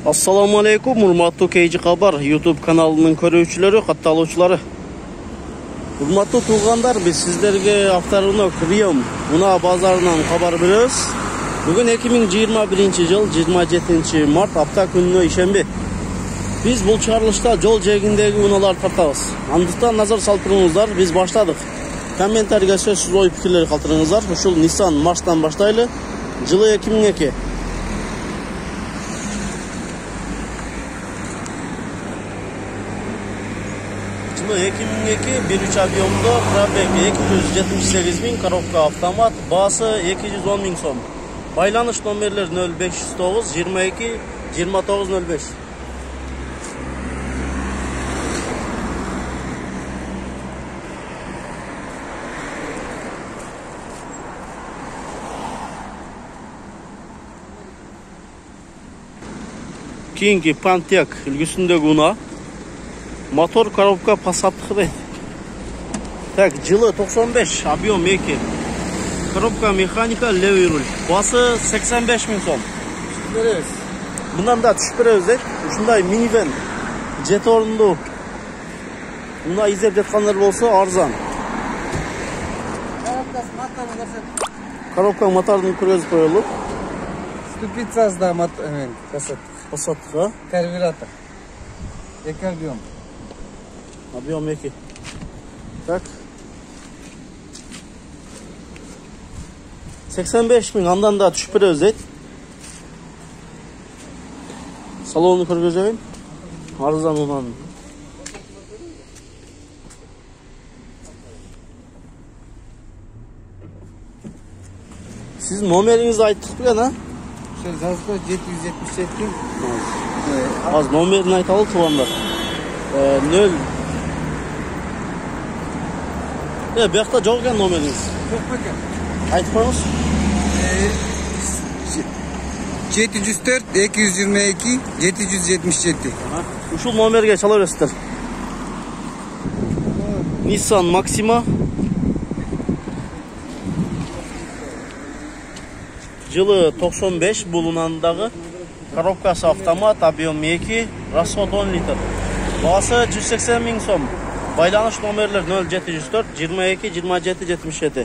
Assalamu alaikum, hurmatlı KG Xabar YouTube kanalının көрүүчүлөрү, катталуучулары. Hurmatlı tuğanlar, biz sizlerge Avtorenok Riom Muna bazarынан xabar berебиз. Bugün 2021 yıl 27 Mart hafta günü işembi. Biz бұл чыгарылышта жол жээгиндеги унаалар тартабыз. Андыктан назар салып biz başladık. Комментарийге сөзсүз ой пикирлер калтырыңыздар. Ушул Nissan March'tan başlaylı. Жылы 2002. Жылы 2002 1.3 объемдо пробег 278 000, коробка автомат, басы 210 000 сом. Байланыш номерлер 0509 22 2905. Keyingi Pontiac үлгүсүндөгү уна. Motor коробка Passat'ı. Так, жылы 95, объем 2. Коробка механика, левый руль. Басы 85 000 сом. Bundan da түшүп беребиз дейт. Ушундай минивэн, жет орунду уна издеп жаткандар болсо арзан. Коробка моторун көргөзүп коелу. Ступицасы да Passat'га. Карбюратор. Эки объем. Объем 2. Так. 85 000, андан да түшүп беребиз дейт. Салонун көргөзөйүн. Арзан унанын. Сиздин номериңизди айттык беле, а? Ошо жазгы 777. Az номерин айталы тугандар. 0. Бuyakta жок экен номериңиз. Жок экен. Айтып коюңуз. 704 222 777. Ушул номерге чала бересиздер. Nissan Maxima. Жылы 95, булунандагы. Коробкасы автомат, объем 2, расход 10 литр. Басы 180 000 сом. Байланыш номерлер 0704 22 27 77.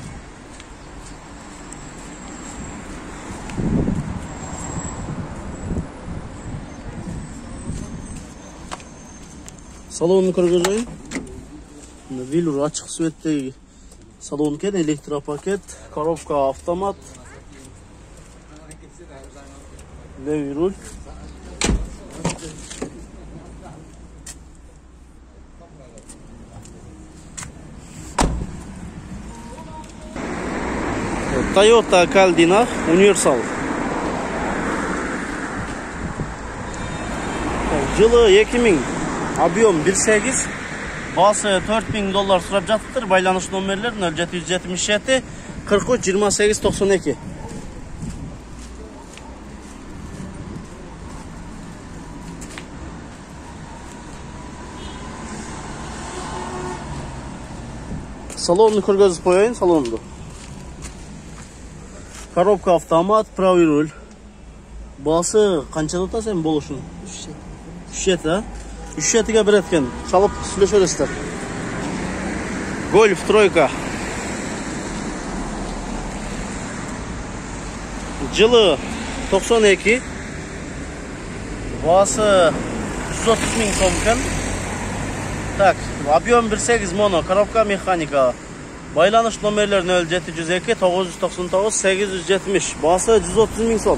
Салонун көргөзөйүн. Вилур ачык светтеги салон экен, электропакет, коробка автомат, левый руль. Toyota Caldina Universal. Жылы 2000, объем 1.8, басы $4000 сурап жатыптыр. Байланыш номерлер 0777 43 28 92. Салонunu көргөзүп коеюн, салонду. Коробка автомат, правый руль. Басы канчада атасың болушун? 3 а? 3 берет экен. Чалып сүйлөшө бересиздер. Golf тройка. Жылы 92. Басы 130 000 сом экен. Так, объем 1.8 моно, коробка механика. Байланыш номерлер 0702 999 870. Басы 130 000 сом.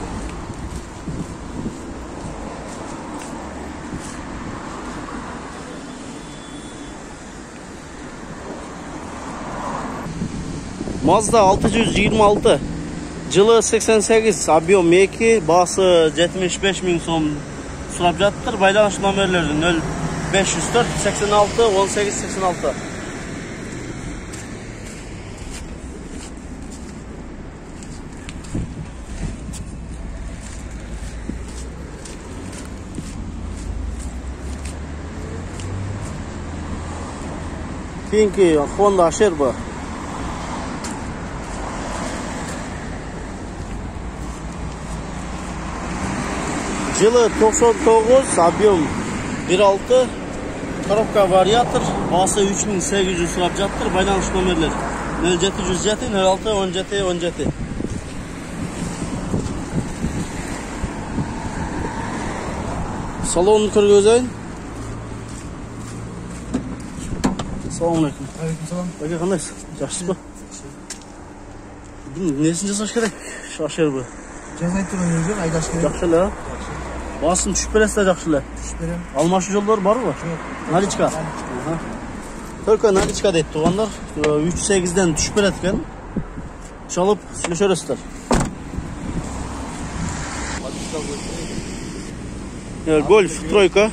Mazda 626. Жылы 88, объем 2, басы 75 000 сом сурап жатыптыр. Байланыш номерлери 0504 86 18 86. Keyingi Honda Sherpa. Жылы 99, объем 1.6, коробка вариатор, басы 3800 сұрап жаттыр, байланыш номерлер 0707 06 17 17. Salonunu көргөзөйүн. Assalamu alaikum. Aleykümselam. Baka qandayсыз? Жакшысызбы? Несин жасаш керек? Шашер бу. Жазай турган жер жок, айдаш керек. Жакшы эле. Басым түшүп бересиз да жакшы эле. Түшүп берем. Алмашуу жолдор барбы? Жок. Наличка. Только наличка дейт туугандар. 3.8ден түшүп берет экен. Чалып сүйлөшөрсүздөр. Гольф тройка.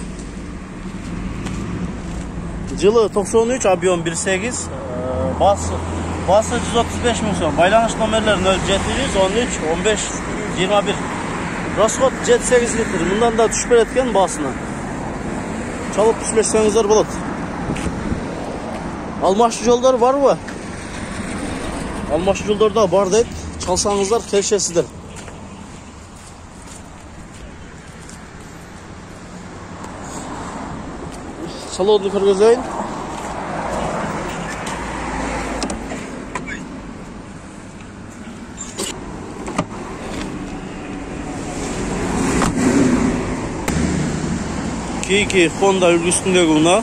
Жылы 93, объем 1.8, басы 135 000 сом. Байланыш номерлер 0713 15 21. Расход 7-8 литр. Мындан да түшүп берет экен басына. Чалып сүйлөшсөңүздөр болот. Алмашуу жолдор барбы? Алмашуу жолдорда бар дейт. Чалсаңыздар келишесиздер. Салонunu көргөзөйүн. Кейки Honda үлгүсүндөгү уна.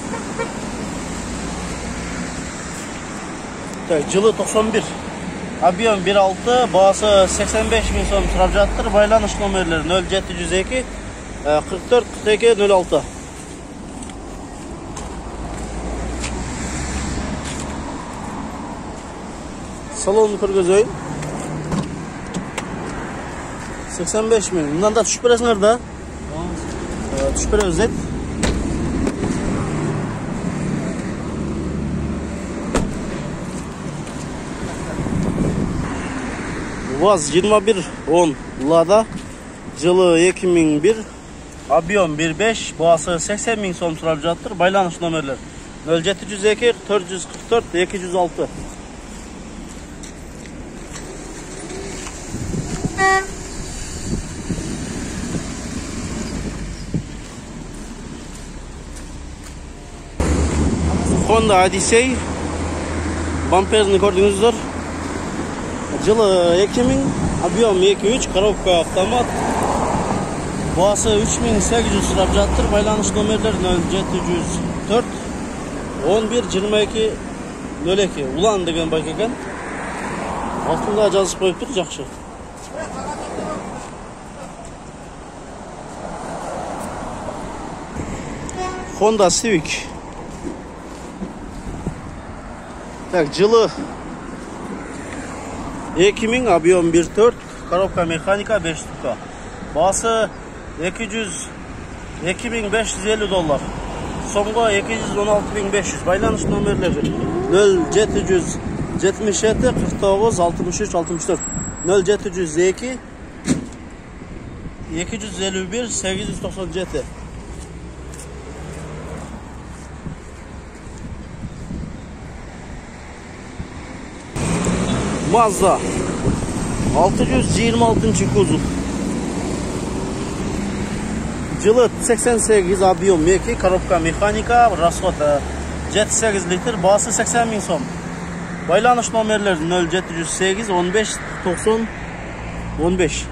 Так, жылы 91. Объем 1.6, басы 85 000 сом сурап жаттыр. Байланыш номерлери 0702 44 42 06. Salonunu көргөзөйүн. 85 000. Мындан да түшүп бересиңер да. Түшүп беребиз дейт. ВАЗ 2110 Lada. Жылы 2001. Объем 1.5, басы 80 000 сом сурап жаттыр. Байланыш номерлер 0702 444 206. Honda Odyssey. Bamperini gördünüzdür. Жылы 2000, объем 2.3, коробка автомат. Басы 3800 сурап жаттыр. Байланыш номерлер 0704 11 22 02. Улан деген байк экен. Алтында жазып коюптур, жакшы. Honda Civic. Так, жылы 2000, объем 1.4, коробка механика 5 штука. Басы 2550 доллар. Сомго 216500. Байланыш номерлери 0777 49 63 64 0702 251 897. Mazda 626 kuzov. Жылы 88, объем 2, коробка механика, расход 7-8 литр, басы 80 000 сом. Байланыш номерлер 0708 15 90 15.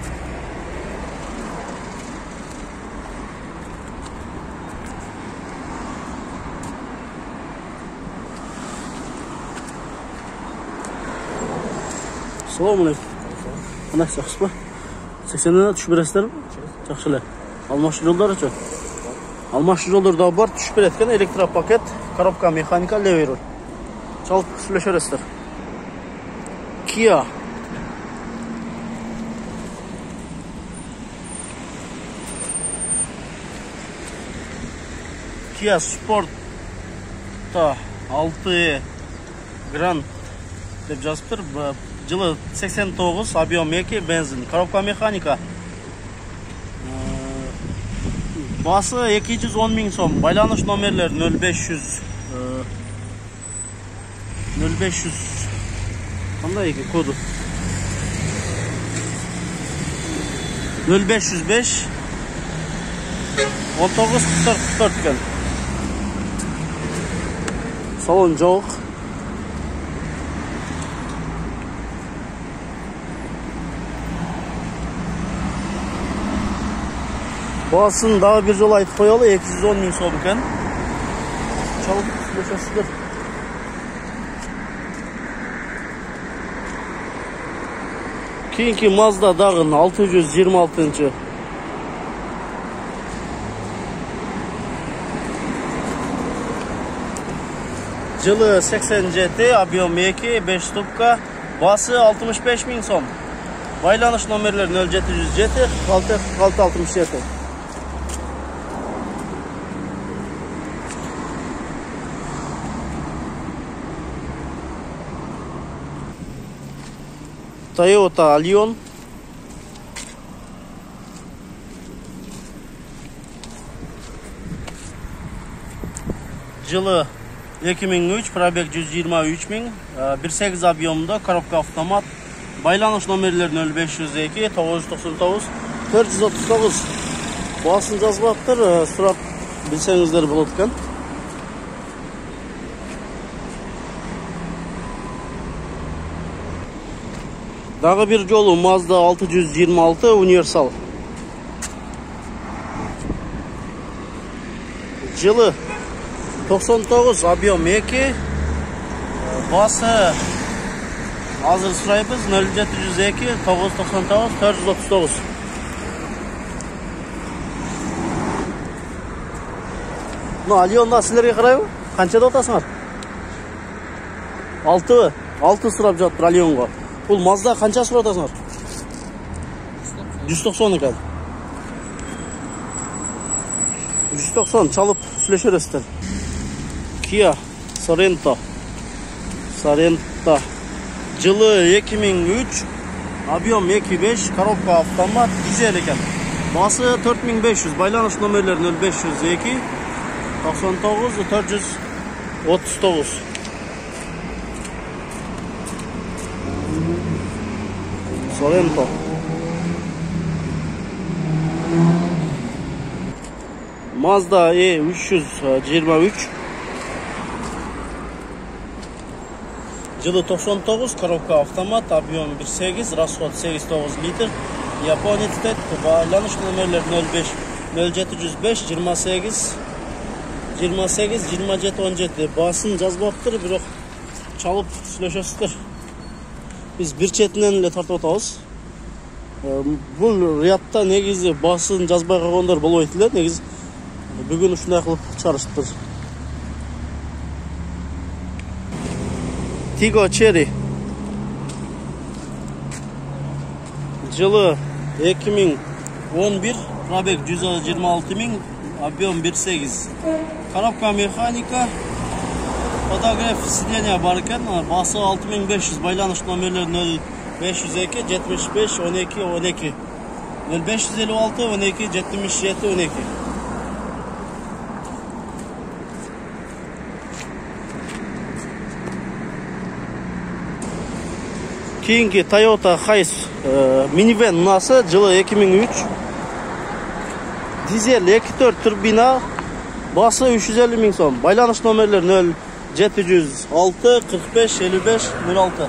Assalamu alaikum. Qanday yaxshisiz? 80dan tushib berasizlar? Yaxshilar. Almashуу жолдорчу. Almashуу жолдорда бар, түшүп берет экен, электропакет, коробка механика, левер. Чалып сүйлөшөрсүздөр. Kia. Kia Sport'ta 6 Grand деп жазыптыр. Жылы 89, объем 2, бензин, коробка механика. Басы 210 000 сом. Байланыш номерлер 0500 Qanday ekan kodu? 0505 1944 ekan. Salon jauq. Bahaсын daha bir jol aytып koyalı 210 ming so'm ekan. Çalıp söylesizdir. Keyingi Mazda dağın 626. Yılı 87, объем 2, 5 stupka, bası 65 ming so'm. Baylanış nomerleri 0707 46 67. Toyota Allion. Yılı 2003, probek 123 ming, 1.8 объемda, коробка avtomat. Baylanış nomerleri 0502 999 439. Bahaсын жазбаптыр, сұрап білсеңіздер болады екен. Дағы bir жолу Mazda 626 универсал. Жылы 99, объем 2, басы азыр сұрайбыз 0702 999 439. Алионда сілерге қарайбы? Қаншада отасыңар? 6 сұрап жатыр Алионға. Бұл Mazda қанша сұрап отасыңар? 190 екен. 190 çalıp süleşerezler. Kia Sorento. Yılı 2003, объем 2.5, коробка avtomat, dizel ekan. Bası 4500, baylanış nomerleri 0502 99 439. Sorento. Mazda E323. Yılı 99, коробка avtomat, объем 1.8, расход 8-9 litr. Japonia tet, baylanış nomerleri 05 0705 28 27 17. Basın жазбаптыр, бирок çalıp сүйлөшөсүздөр. Biz bir çetinden ile tartып atабыз. Бұл риятта негизи басын жазбай калгандар болбойт эле. Негизи бүгүн ушундай кылып чыгарышыптыр. Tigo Cherry. Yılı 2011, пробег 126 ming, объем 1.8. Коробка mexanika, fotograf sидения бар ekan, bası 6500, baylanış nomerleri 0502 75 12 12 0556 12 77 12. Keyingi Toyota Hiace minivan mınası yılı 2003. Dizel 2.4 turbina, bası 350 ming so'm. Baylanış nomerleri 0706 45 55 06.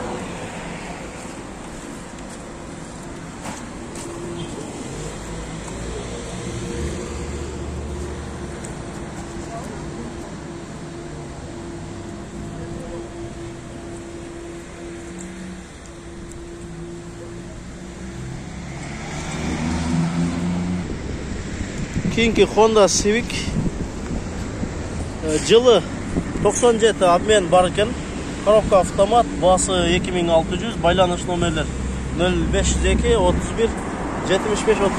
Keyingi Honda Civic. Yılı 97, обмен бар ekan. Коробка avtomat, bası 2600, baylanış nomerler 0502 31 75 31.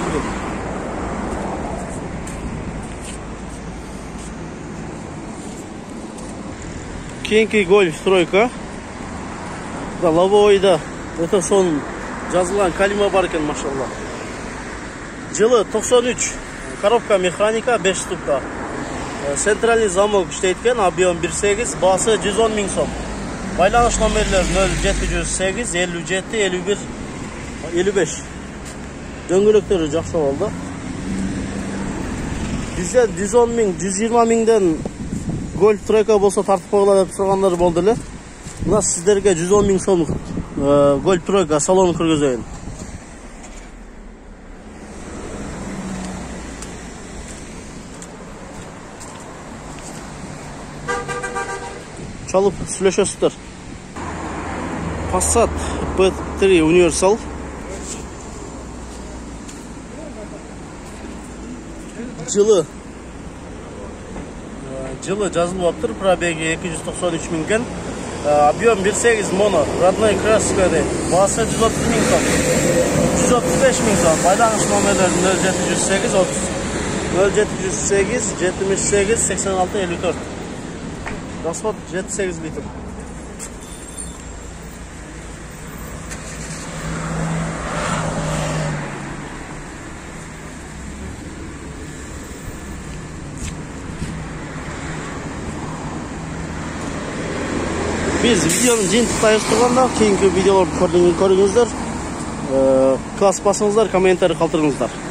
Keyingi Golf тройка. Лобовойда это son жазылган kalima бар ekan, maşallah. Yılı 93. Коробка mexanika 5 stupka. Sentralni zamok işleytken, объем 1.8, bası 110 ming so'm. Baylanış nomerleri 0708 57 51 55. Döngülükleri жақсы oldu. Bizde 110 ming, 120 mingden Golf Track'a bolsa tartып koyular dep soranlar boldu эле. Mына sizlerge 110 ming so'mluk Golf Track'a salonu kirgizeyim. Çalıp süleşesizler. Passat B3 Universal. Жылы жазылып аптыр, пробеги 293 миңген. Объем 1.8 моно, родной краска дейт. Басы 130 миң сом. 135 миң сом. Байланыш номерлери 0708 30 0708 78 86 54. Расход 7-8 литр. Biz videonun жыйынтыктайбыз турганда кийинки видеолорду көрүңүздөр. Класс басыңыздар, комментарий калтырыңыздар.